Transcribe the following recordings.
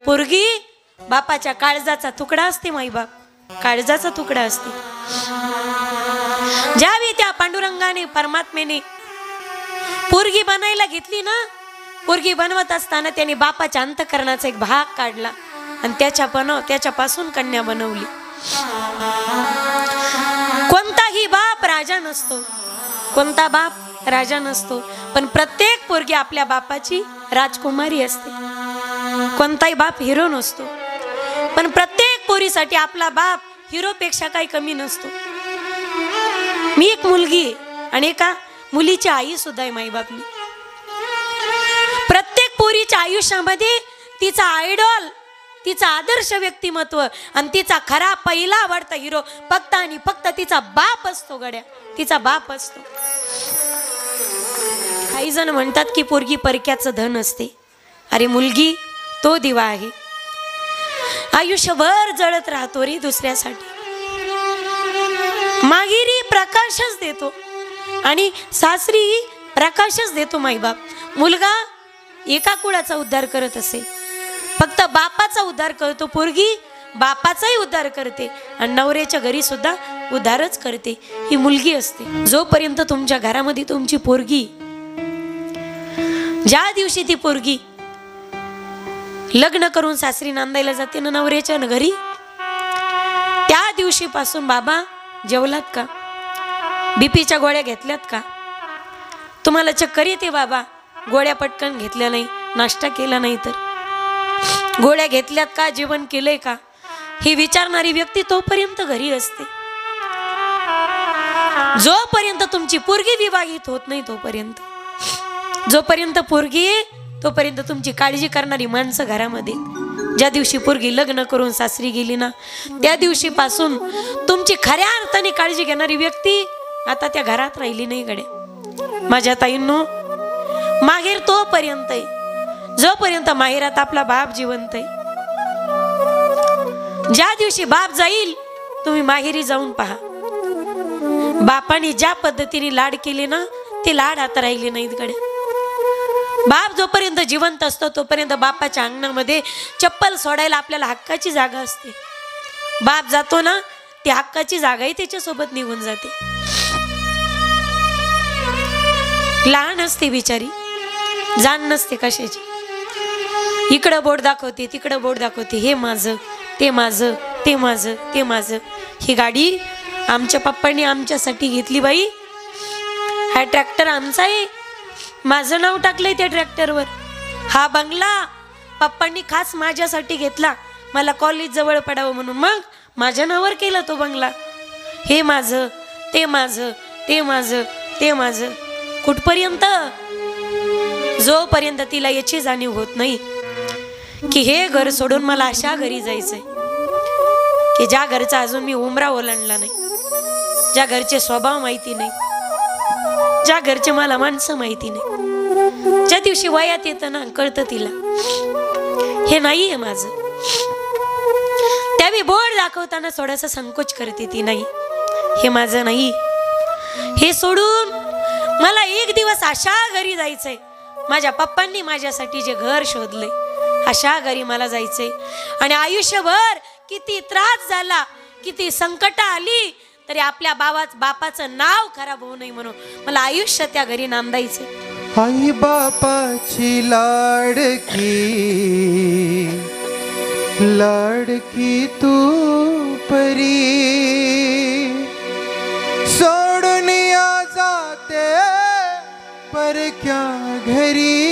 पोरगी बापाच्या काळजाचा तुकडा असते, माईबाप काळजाचा तुकडा असते. ज्यावेळी त्या पांडुरंगाने परमात्मेने पोरगी बनायला घेतली ना, पोरगी बनवत असताना त्याने बापाच्या अंतःकरणाचा एक भाग काढला आणि त्याच्यापासून कन्या बनवली. कोणताही बाप राजा नसतो, कोणता बाप राजा नसतो, पण प्रत्येक पोरगी आपल्या बापाची राजकुमारी असते. कोणताही बाप हिरो नसतो, पण प्रत्येक पोरीसाठी आपला बाप हिरोपेक्षा काही कमी नसतो. मी एक मुलगी आहे आणि एका मुलीची आई सुद्धा आहे माईबापनी. प्रत्येक पोरीच्या आयुष्यामध्ये तिचा आयडॉल, तिचा आदर्श व्यक्तिमत्व आणि तिचा खरा पहिला आवडता हिरो फक्त आणि फक्त तिचा बाप असतो. गड्या, तिचा बाप असतो. काही जण म्हणतात की पोरगी परक्याचं धन असते. अरे मुलगी तो दिवा आहे, आयुष्यभर जळत राहतो रे दुसऱ्यासाठी. मागिरी प्रकाशच देतो आणि सासरी प्रकाशच देतो माईबाप. मुलगा एका कुळाचा उद्धार करत असेल, फक्त बापाचा उद्धार करतो. पोरगी बापाचाही उद्धार करते आणि नवऱ्याच्या घरी सुद्धा उद्धारच करते. ही मुलगी असते. जोपर्यंत तुमच्या घरामध्ये तुमची पोरगी, ज्या दिवशी ती पोरगी लग्न करून सासरी नांदायला जाते ना नवऱ्याच्या घरी, त्या दिवशीपासून बाबा जेवलात का, बीपीच्या गोळ्या घेतल्यात का, तुम्हाला चक्कर येते बाबा, गोळ्या पटकन घेतल्या नाही, नाश्ता केला नाही तर, गोळ्या घेतल्यात का, जेवण केलंय का, ही विचारणारी व्यक्ती तोपर्यंत घरी असते. जोपर्यंत तुमची पोरगी विवाहित होत नाही तोपर्यंत, जोपर्यंत पोरगी तोपर्यंत तुमची काळजी करणारी माणसं घरामध्ये. ज्या दिवशी पोरगी लग्न करून सासरी गेली ना, त्या दिवशीपासून तुमची खऱ्या अर्थाने काळजी घेणारी व्यक्ती आता त्या घरात राहिली नाही. गड्या माझ्या ताईंनो, माहेर तोपर्यंत आहे जोपर्यंत माहेरात आपला बाप जिवंत आहे. ज्या दिवशी बाप जाईल तुम्ही माहेरी जाऊन पहा. बापाने ज्या पद्धतीने लाड केले ना, ते लाड आता राहिले नाहीत. गड्या बाप जोपर्यंत जिवंत असतो तोपर्यंत बापाच्या अंगणामध्ये चप्पल सोडायला आपल्याला हक्काची जागा असते. बाप जातो ना, ती हक्काची जागाही त्याच्यासोबत निघून जाते. लहान असते बिचारी, जाण नसते कशाची. इकडं बोट दाखवते, तिकडं बोट दाखवते, हे माझं, ते माझं, ते माझं, ते माझं. ही गाडी आमच्या पप्पांनी आमच्यासाठी घेतली बाई, हा ट्रॅक्टर आमचा आहे, माझं नाव टाकलंय त्या ट्रॅक्टरवर. हा बंगला पप्पांनी खास माझ्यासाठी घेतला, मला कॉलेज जवळ पडावं म्हणून, मग माझ्या नावावर केला तो बंगला. हे माझं, ते माझं, ते माझं, ते माझं. कुठपर्यंत? जोपर्यंत तिला याची जाणीव होत नाही की हे घर सोडून मला अशा घरी जायचंय की ज्या घरचा अजून मी उमरा ओलांडला नाही, ज्या घरचे स्वभाव माहिती नाही, ज्या घरचे मला माणसं माहिती नाही. ज्या दिवशी वयात येतं ना, कळतं तिला हे नाहीये माझं. त्यावेळी बोर्ड दाखवताना थोडासा संकोच करते ती, नाही हे माझं नाही. हे सोडून मला एक दिवस अशा घरी जायचंय, माझ्या पप्पांनी माझ्यासाठी जे घर शोधलंय अशा घरी मला जायचंय. आणि आयुष्यभर किती त्रास झाला, किती संकट आली तरी आपल्या बापाचं नाव खराब होऊ नये म्हणून मला आयुष्य त्या घरी नांदायचे. आई बापाची लाडकी लाडकी तू परी, सोडून या जाते परक्या घरी,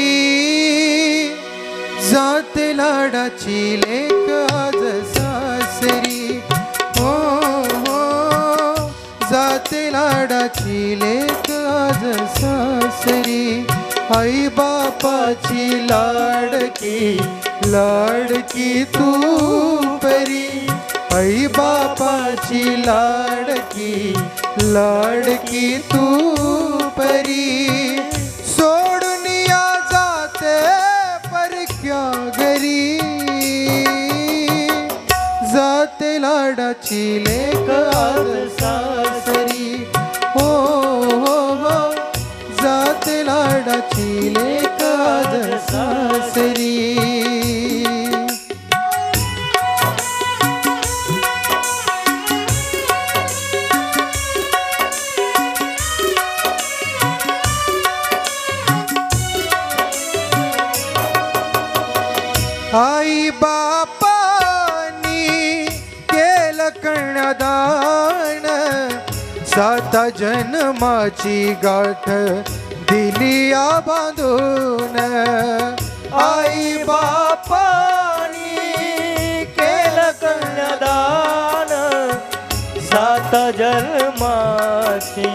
जाते लाडाची लेक आज सासरी. जाते लाडाची लेक आज सासरी. आई बापाची लाडकी लाडकी तू परी, आई बापाची लाडकी लाडकी तू परी, सोडून या जाते परक्या घरी, जाते लाडाची लेक आज सासरी. हो हो हो, जाते लाडाची लेक आज सासरी. आई बापानी केलं कन्यादान, 7 जन्माची गाठ दिली या बांधून. आई बापानी केलं कन्यादान, 7 जन्माची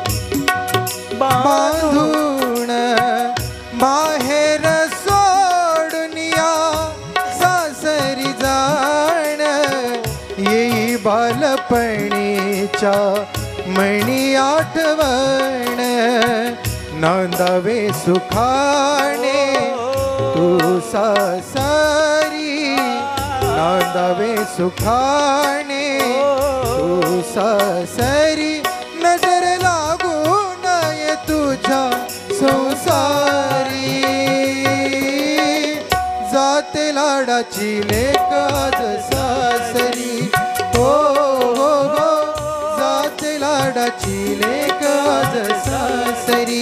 बांधून. बाहेर सोडून या सासरी जाण, येई बालपणीच्या मणी आठवण. नांदावे सुखाने तू सासरी, नांदावे सुखाने तू सासरी. नजर लागू नये तुझ्या संसारी, जाते लाडाची लेक आज सासरी. हो हो हो, जाते लाडाची लेक आज सासरी.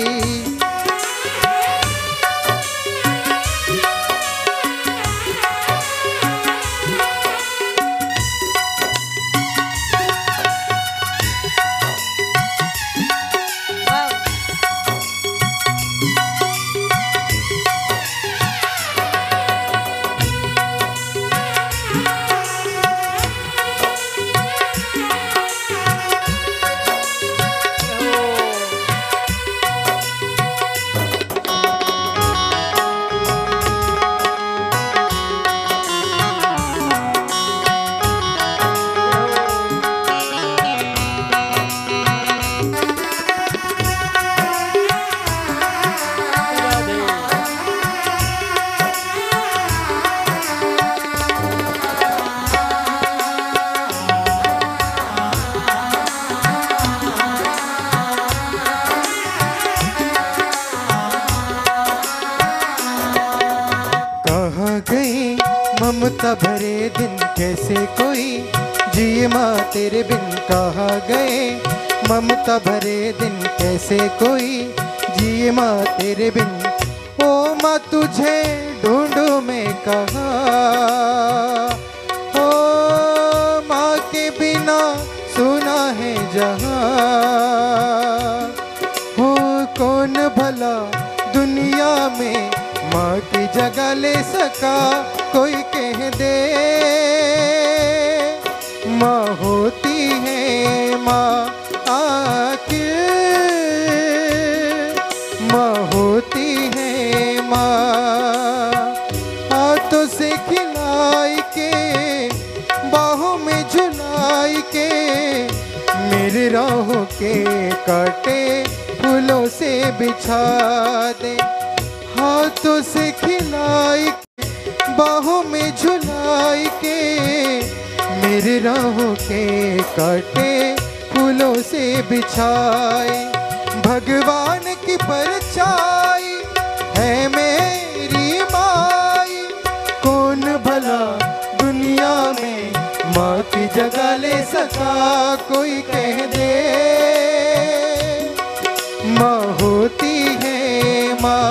ममता भरे दिन कैसे कोई जिए माँ तेरे बिन. कहाँ गए ममता भरे दिन कैसे कोई जिए माँ तेरे बिन. ओ माँ तुझे ढूंढूं मैं कहाँ, ओ माँ के बिना सुना है जहाँ. हो कौन भला दुनिया में माँ की जगह ले सका, कोई कह दे माँ होती है माँ आखिर, माँ होती है माँ. हाथों से खिलाई के बाहों में झुलाई के, मेरे राहों के कांटे फूलों से बिछा दे. हाथों से खिलाई बाहों में झुलाई के, मेरे राहों के कांटे फूलों से बिछाए. भगवान की परछाई है मेरी माई, कौन भला दुनिया में माँ की जगह ले सका, कोई कह दे माँ होती है माँ.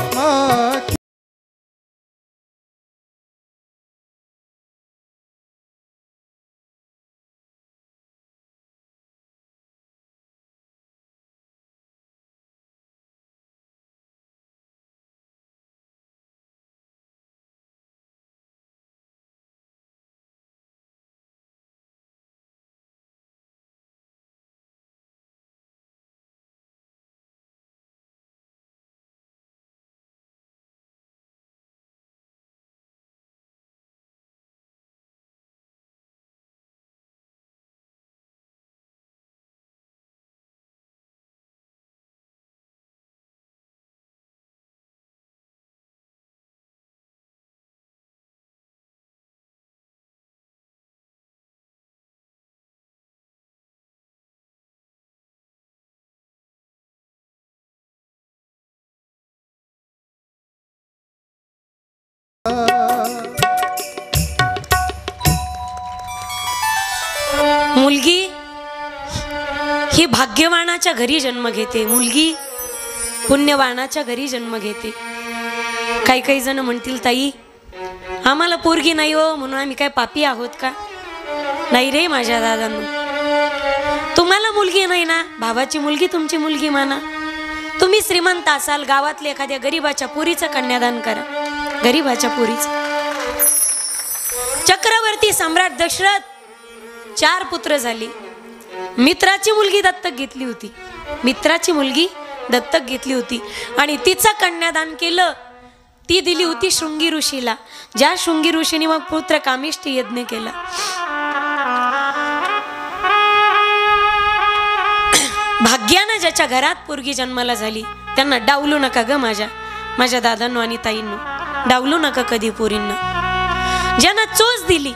मुलगी ही भाग्यवानाच्या घरी जन्म घेते, मुलगी पुण्यवानाच्या घरी जन्म घेते. काही काही जण म्हणतील ताई आम्हाला पोरगी नाही हो म्हणून आम्ही काय पापी आहोत का? नाही रे माझ्या दादांनो, तुम्हाला मुलगी नाही ना, भावाची मुलगी तुमची मुलगी माना. तुम्ही श्रीमंत असाल, गावातल्या एखाद्या गरीबाच्या पोरीचं कन्यादान करा, गरीबाच्या पोरीचं. चक्रवर्ती सम्राट दशरथ 4 पुत्र झाले. मित्राची मुलगी दत्तक घेतली होती, मित्राची मुलगी दत्तक घेतली होती आणि तिचं कन्यादान केलं. ती दिली होती शृंगी ऋषीला, ज्या शृंगी ऋषीने मग पुत्र कामिष्ठी यज्ञ केला. भाग्यानं ज्याच्या घरात पोरगी जन्माला झाली त्यांना डावलू नका ग माझ्या दादांनो आणि ताईंनो, डावलू नका कधी पोरींना. ज्यांना चोच दिली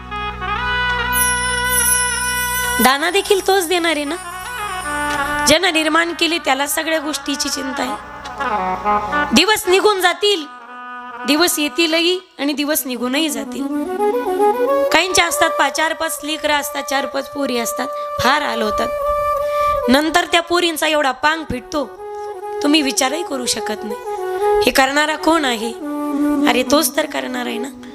दाना देखील तोच देणार आहे ना. ज्यांना निर्माण केली त्याला सगळ्या गोष्टीची चिंता आहे. दिवस निघून जातील, दिवस येतीलही आणि दिवस निघूनही जातील. काहींच्या असतात 4-5 लेकरं असतात, 4-5 पोरी असतात, फार हाल होतात. नंतर त्या पोरींचा एवढा पांग फिटतो तुम्ही विचारही करू शकत नाही. हे करणारा कोण आहे? अरे तोच तर करणार आहे ना.